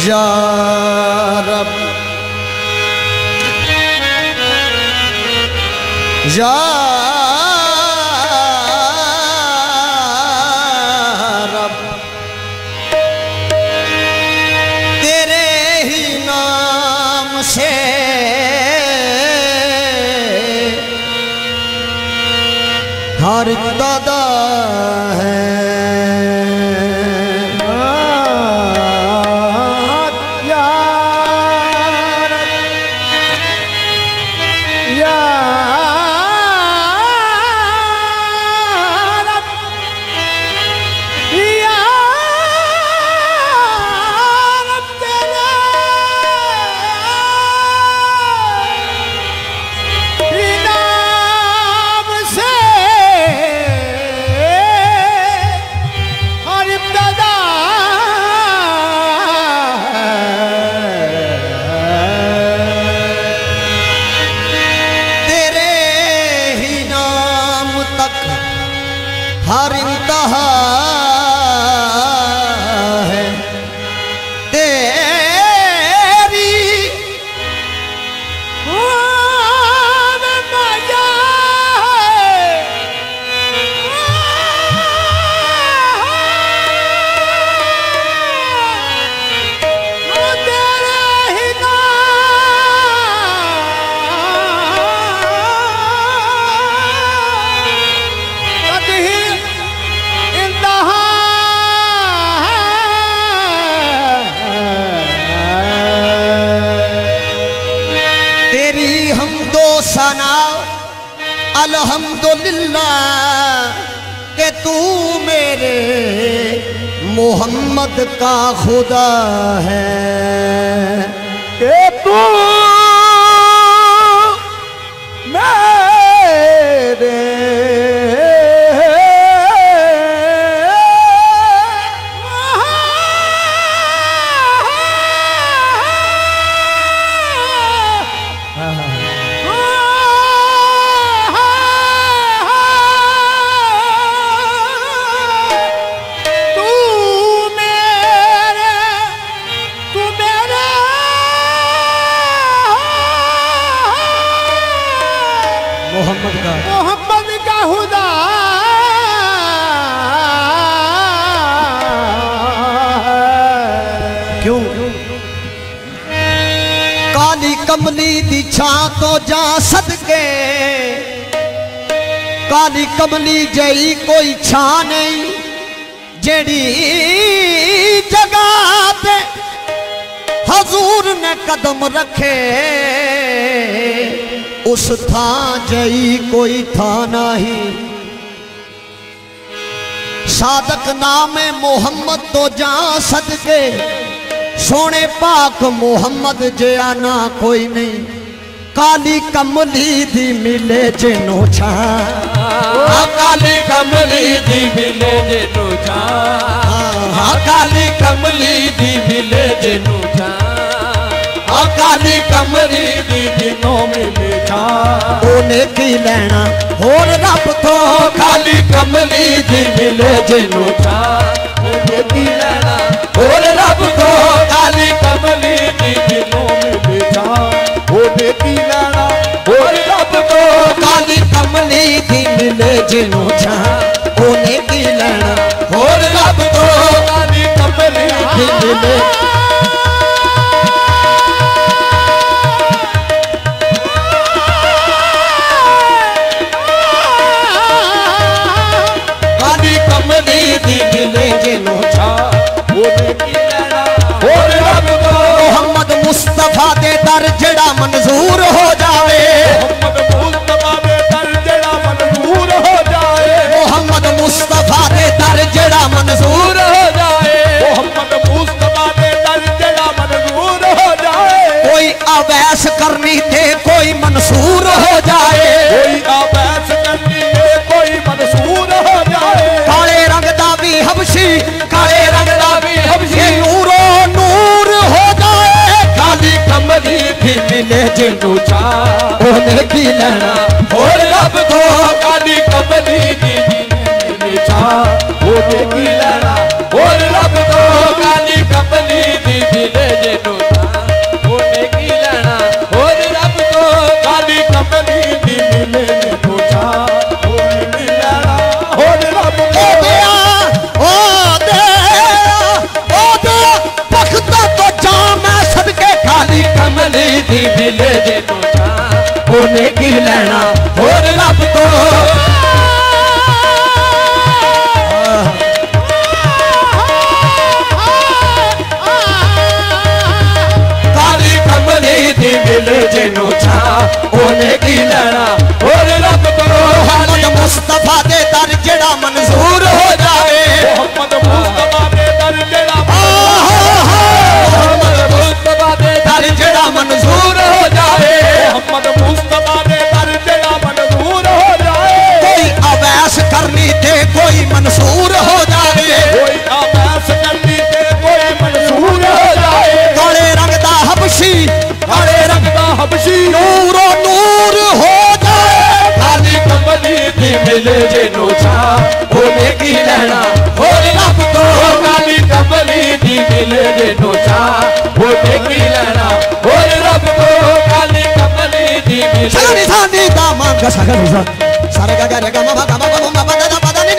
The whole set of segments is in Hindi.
या रब या रब तेरे ही नाम से हर दादा है हर इंतहा है तेरी माया तेरे ही तेरी हम दो सना अल्हम्दुलिल्लाह के तू मेरे मोहम्मद का खुदा है के तू मेरे मोहम्मद का खुदा क्यों काली कमली दी छां तो जा सदके काली कमली जई कोई छां नहीं जेड़ी जगह पे हजूर ने कदम रखे उस था जई कोई था नहीं सादक नाम मोहम्मद तो जा सदके सोने पाक मोहम्मद जया ना कोई नहीं काली कमली दी मिले जिनो छा काली कमली दी मिले जिनो छा काली कमली दी मिले जिनो छा काली कमली दी जिनों मिले छा ओने की लेना होर रब तो काली कमली दी मिले जिनों छा ओने की लेना होर रब तो काली कमली दी जिनों मिले छा ओने की लेना होर रब तो काली कमली दी मिले जिनों छा ओने की लेना होर रब तो काली कमली दी मिले मोहम्मद मुस्तफा दे दर जड़ा मंजूर हो जावे मोहम्मद मुस्तफा दे दर जड़ा मंजूर हो जाए कोई अवैस करनी थे कोई मंसूर हो जाए काले रंग दा भी हबशी काले रंग दा भी हबशी नूरो नूर हो जाए काली कमली भी मिले जिनू चा ओने की लेना और रब को काली कमली भी मिले चा ओने की लेना और रब को काली कमली भी मिले जिन्हों चाह उन्हें की लेना और रब तो मिले जिन्हों चाह उन्हें की लेना और रब तो मोहम्मद मुस्तफा दे दर जेड़ा मंजूर हो जाए मोहम्मद मुस्तफा दे दर जेड़ा मोहम्मद मुस्तफा दे दर जेड़ा मंजूर हो जाए मोहम्मद मुस्तफा दे दर जेड़ा मंजूर हो जाए कोई अवैस करनी थे कोई मंसूर हो जाए कोई अवैस करनी थे कोई मंसूर हो जाए काले रंग दा हबशी काले रंग दा हबशी नूरो नूर हो जाए काली कमली दी मिले जिन्हों चाह उन्हें की लेना और रब तो काली कमली दी मिले जिन्हों चाह उन्हें की लेना और रब तो काली कमली दी मिले सानी सानी दा मांग सगल सारे गा गा गा मा गा मा मा मा दा दा दा नी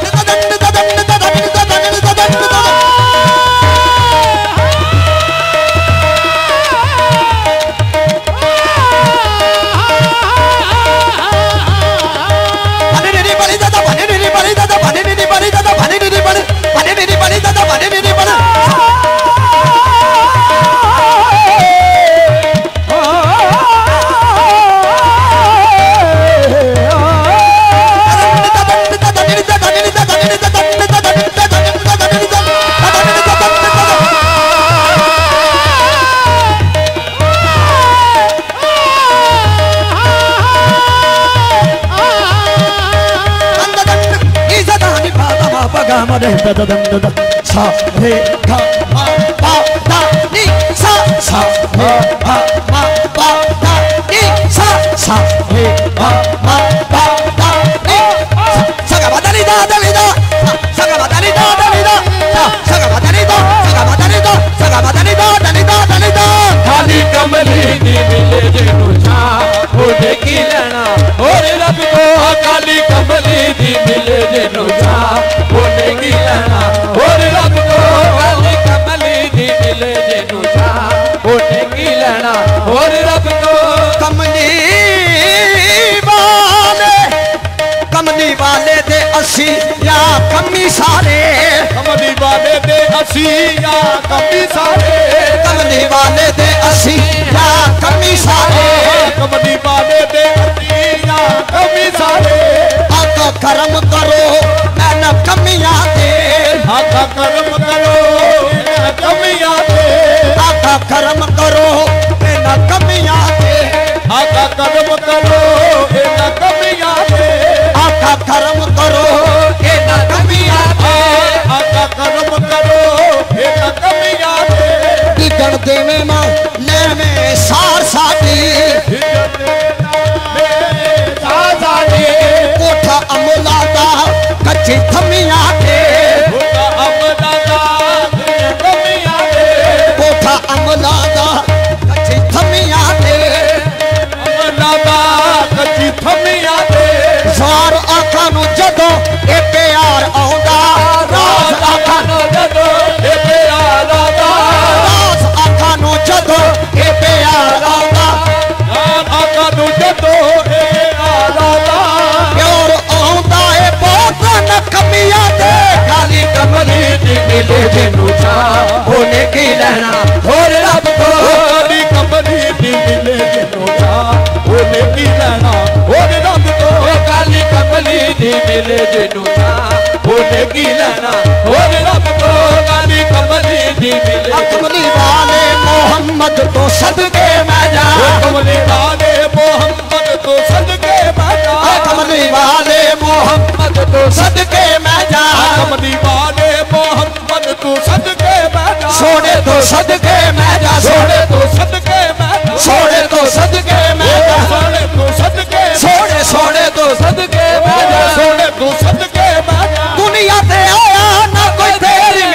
सा रे गा मा पा दा नी सा सा रे गा मा पा दा नी सा रे गा मा पा दा नी सा गा दा नी दा दा नी दा सा गा दा नी दा दा नी दा सा गा दा नी दा सा गा दा नी दा सा गा दा नी दा दा नी दा दा नी दा खाली कमली दी मिले जिन्हों चाह उन्हें की लेना और रब को काली कमली दी मिले जिन्हों चाह उन्हें की लेना और रब को काली कमली दी मिले जिन्हों चाह उन्हें की लेना और रब को कमली वाले दे असी या कमी सारे कमली वाले दे असी या कमी सारे कमली वाले दे असी या कमी सारे कमली वाले दे असी या कमी सारे आका करम करो ना कमियां दे आका करम करो ना कमियां दे आका करम करो ना कमियां दे आका करम करो ना कमियां दे आका करम करो ना कमियां दे आका करम करो ना कमियां दे दिगण देवे मां लेवे सार साडी दिगण देवे सार साडी कोठा अमला दा कच्ची थमियां दे कोठा अमला दा थमियां दे कोठा अमला दा कच्ची थमियां दे अमला दा कच्ची थमियां दे सार आखा नु जदों ए प्यार आउंदा राज आखा नु जदों ए प्यार आउंदा राज आखा नु जदों ए प्यार आउंदा राज आखा नु जदों ए प्यार आउंदा प्यार आउंदा ए बहुत न कमियां दे खाली कमली दी मिले जिन्हों चाह उन्हें की लेना और रब को काली कमली दी मिले जिन्हों चाह उन्हें की लेना और रब को काली कमली दी मिले जिन्हों चाह उन्हें की लेना और रब को काली कमली दी मिले कमली वाले मोहम्मद तो सदके मैं जा कमली वाले मोहम्मद तो सदके मैं जा कमली वाले मोहम्मद तो सदके मैं जा कमली वाले मोहम्मद तो सदके मैं जा सोने तो सदके मैं जा सोने तो सदके मैं जा सोने तो सदके मैं जा सोने तो सदके सोने सोने तो सदके मैं जा सोने तो सदके मैं जा दुनिया ते आया ना कोई तेरी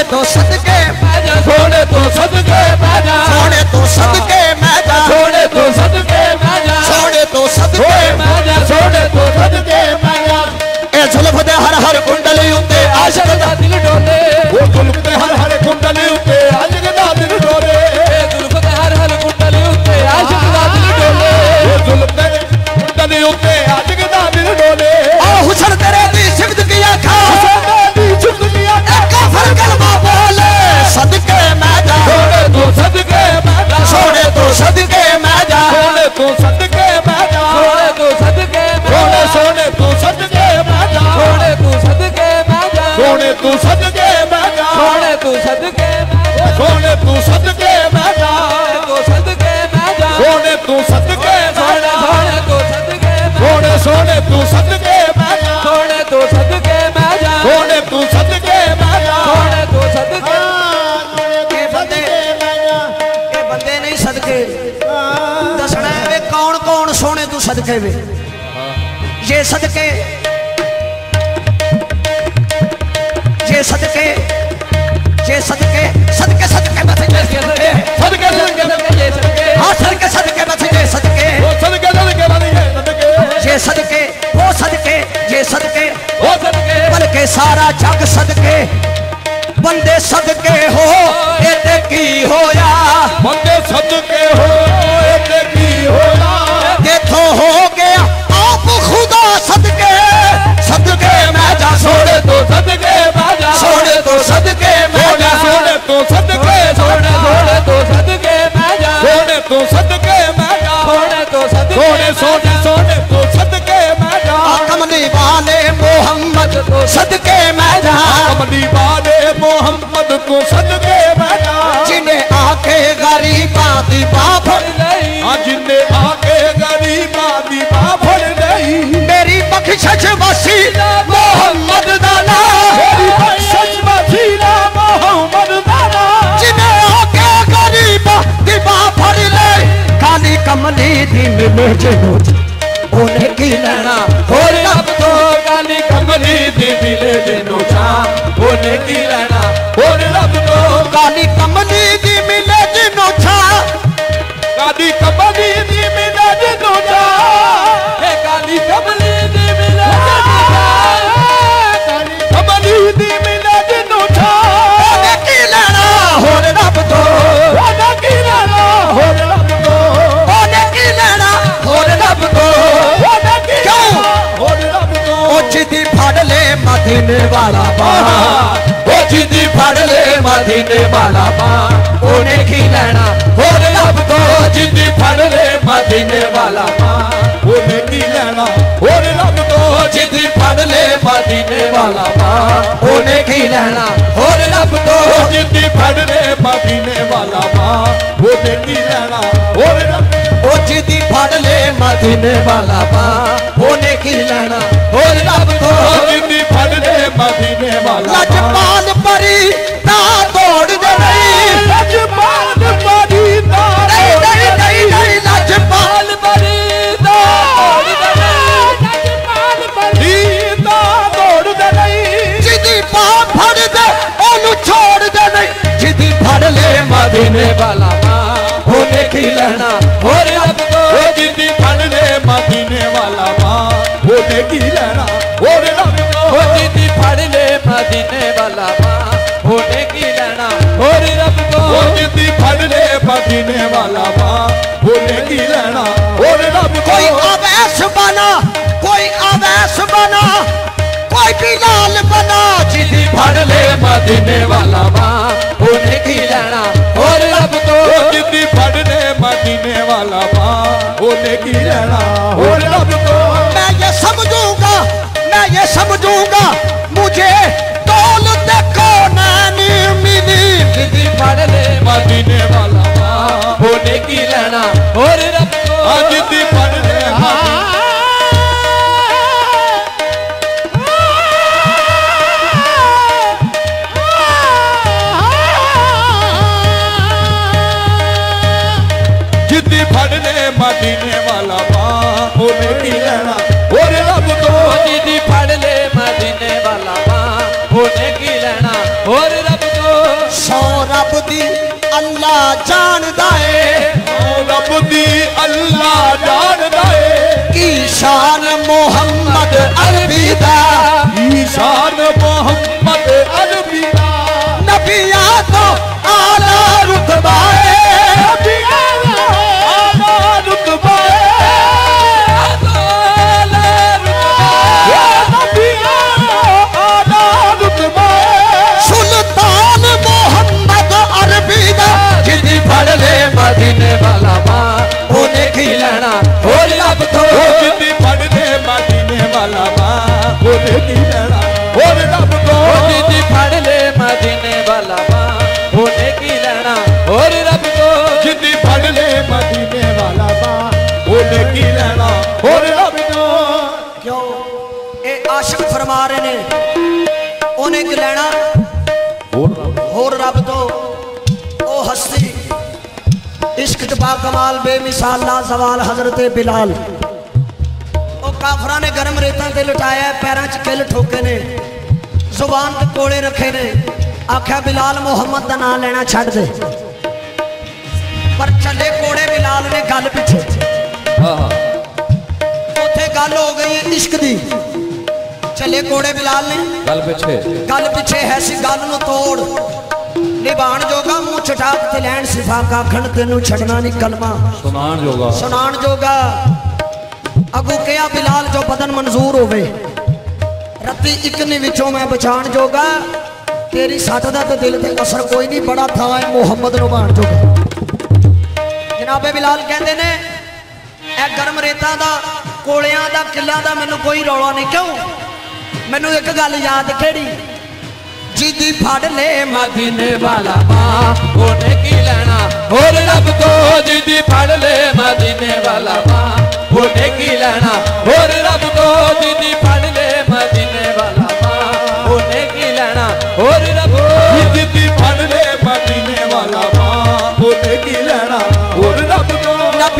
तो सदके मैं जा सोने तो सदके मैं जा सोने तो सदके मैं जा सोने तो सदके मैं जा सोने तो सदके मैं जा सोने तो सदके मैं जा ए जुल्फ दे हर हर कुंडली उत्ते आशिक दा दिल डोले वो जुल्फ दे हर हर कुंडली उत्ते आशिक दा दिल डोले जुल्फ दे हर हर कुंडली उत्ते आशिक दा दिल डोले वो जुल्फ दे कुंडली उत्ते आशिक दा दिल डोले ओ हुस्न तेरे दी सिफत की आखा हुस्न दी सिफत की आखा काफर कलमा बोले सदके मैं जा सोने तो सदके मैं जा सोने तो सदके मैं जा सोने तो सदके मैं जा सोने तो सदके मैं सोने तो सदके मैं जा सोने तो सदके मैं जा सोने तो सदके मैं जा सोने तो सदके सोने तो सदके मैं जा तो सदके मैं जा सोने तो सदके सोने सोने तो सदके सोने सोने तो सदके मैं जा सोने तो सदके मैं जा सोने तो सदके मैं जा सोने तो सदके ये बंदे नहीं सदके दसना है वे कौन कौन सोने तू सदके वे ये सदके ये सदके ये सदके सदके सदके मत ये सदके सदके सदके ये सदके हाँ सदके सदके मत ये सदके वो सदके सदके मत ये सदके वो सदके ये सदके वो सदके बल्कि सारा जग सदके बंदे सदके हो ये की होया बंदे सदके हो ये की होया देखो हो गया आप खुदा सदके सदके मैं जा सोने तो सदके मैं जा सोने तो सदके मैं जा सोने तो सदके सोने सोने तो सदके मैं जा सोने तो सदके मैं जा सोने तो सदके सोने सोने सोने तो सदके मैं जा कमली वाले मोहम्मद को सदके मैं जा कमली वाले मोहम्मद को सदके मैं जा जिन्हें आके गरीबा दी बाफड़ जिन्हें आके गरीबा दी बाफड़ नहीं मेरी बख्शिश वसीला मोहम्मद दाना मेरी बख्शिश वसीला मोहम्मद दाना जिन्हें आके गरीबा दी बाफड़ ले काली कमली दी मिले जिनो उन्हें की लेना और अब तो काली कमली दी मिले जिनो चा उन्हें की लेना और अब तो काली कमली दी मिले जिनो छा काली कमली दी मिले जिनो चा हे काली कमली दी मिले जिनो चा काली कमली दी मिले जिनो चा उन्हें की लेना और अब तो उन्हें की लेना और अब तो उन्हें की लेना और अब तो उन्हें की क्यों और अब तो ओ जिदी फड़ ले मदीने वाला बाबा ओ जिदी फड़ ले मदीने वाला मां उन्हें की लेना और अब तो जिदी फड़ ले मदीने वाला मां उन्हें की लेना और अब तो जिदी फड़ ले मदीने वाला मां उन्हें की लेना और अब तो जिदी फड़ ले मदीने वाला मां उन्हें की लेना और ओ जिदी फड़ ले मदीने वाला बाबा उन्हें की लेना और अब तो जिदी फड़ ले मदीने वाला लजपाल परी ना तोड़ दे नहीं लजपाल परी ना नहीं नहीं नहीं नहीं लजपाल परी ना तोड़ दे लजपाल परी ना तोड़ दे नहीं जिदी पा फड़ दे ओनु छोड़ दे नहीं जिदी फड़ ले मदीने वाला मां उन्हें की लेना और अब तो जिदी फड़ ले मदीने वाला मां उन्हें की लेना और अब तो जिदी फड़ ले मदीने वाला मां उन्हें की लेना और अब तो जिदी फड़ ले मदीने वाला मां उन्हें की लेना और अब कोई अवैस बना कोई अवैस बना कोई बिलाल बना जिदी फड़ ले मदीने वाला मां उन्हें की लेना और अब तो जिदी फड़ ले मदीने वाला मां उन्हें की लेना और अब तो मैं ये समझूंगा मुझे दौलत को नहीं मिली जिदी फड़ ले मदीने वाला मां उन्हें की लेना और अब तो जिदी फड़ ले जिदी फड़ ले मदीने वाला मां उन्हें की लेना और अब तो जिदी फड़ ले मदीने वाला मां उन्हें की लेना और अब तो अल्लाह जानदा है, रब दी अल्लाह जानदा है, की शान मोहम्मद अरबी दा, की शान मोहम्मद अरबी दा, नबिया तो आला रुतबा है, नबिया आला रुतबा है, नबिया आला रुतबा है, सुल्तान मोहम्मद अरबी दा, जिदी फड़ ले मदीने वाला मां उन्हें की लेना और रब तो, जिदी फड़ ले मदीने वाला मां उन्हें की लेना और रब तो, जिदी फड़ ले मदीने वाला मां उन्हें की लेना और रब तो, जिदी फड़ ले मदीने वाला मां उन्हें की लेना और रब तो। क्यों ये आशिक फरमा रहे ने उन्हें की लेना और रब तो, ओ हस्ती इश्क बा कमाल बेमिसाल लाजवाल हजरत बिलाल, ओ काफरा ने गर्म रेता ते लटाया, पैरों च किल ठोके ने, जुबान ते कोड़े रखे ने, आख्या बिलाल मोहम्मद का नाम लेना छड़ दे, पर चले कोड़े बिलाल ने गल पिछे, उथे गल हो गई है इश्क दी, चले कोड़े बिलाल ने गल पिछे है सी गल नूं तोड़, निभाण जोगा मुंह चटाक ते लैण सिफा काखण तेनू छड़ना नहीं कलमा सुनाण जोगा, अगू कहा बिलाल जो बदन मंजूर होवे, रत्ती इकनी विचों मैं बचाण जोगा, तेरी सट दा ते दिल ते असर कोई नहीं, बड़ा था है मुहम्मद नूं भाण जोगा। जनाबे बिलाल कहते ने ए गर्म रेता दा कोलियां दा किल्लां दा मैनू कोई रौला नहीं, क्यों मैनू एक गल याद केड़ी, जिदी फड़ ले मदीने वाला मां उन्हें की लेना और रब तो, जिदी फड़ ले मदीने वाला मां उन्हें की लेना और रब तो, जिदी फड़ ले मदीने वाला मां उन्हें की लेना और रब तो, जिदी फड़ ले मदीने वाला मां उन्हें की लेना और रब तो।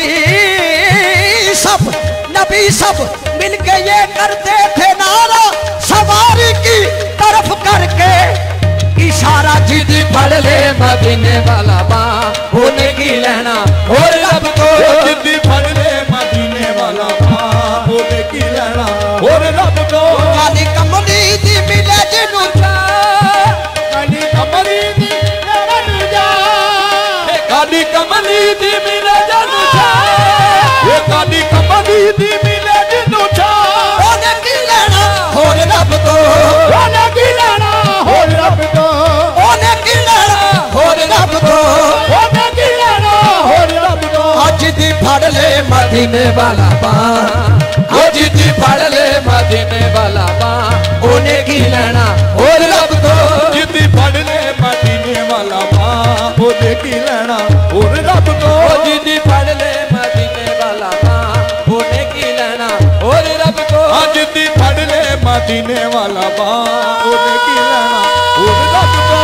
नबी सब मिलके ये करते थे नारा, सवारी की तरफ करके इशारा, जिदी फड़ ले मदीने वाला मां उन्हें की लेना और रब तो, जिदी फड़ ले मदीने वाला मां उन्हें की लेना और रब तो। काली कमली दी मिले जिनू काली कमली दी मिले जा, काली कमली दी मिले जानू जा, ये काली कमली दी मिले जिनू जा, ओने की लेना होर रब तो, ओने की लेना होर रब तो, ओने की लेना होर रब तो, ओने की लेना होर रब तो। आज दी फड़ ले मदीने वाला मां, ओ जिदी फड़ ले मदीने वाला मां उन्हें की लेना और रब तो, जिदी फड़ ले मदीने वाला मां उन्हें की लेना और रब तो, जिदी फड़ ले मदीने वाला मां उन्हें की लेना और रब तो, जिदी फड़ ले मदीने वाला मां उन्हें की लेना और रब तो।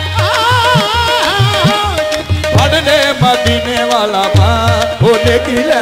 फड़ ले मदीने वाला मां उन्हें की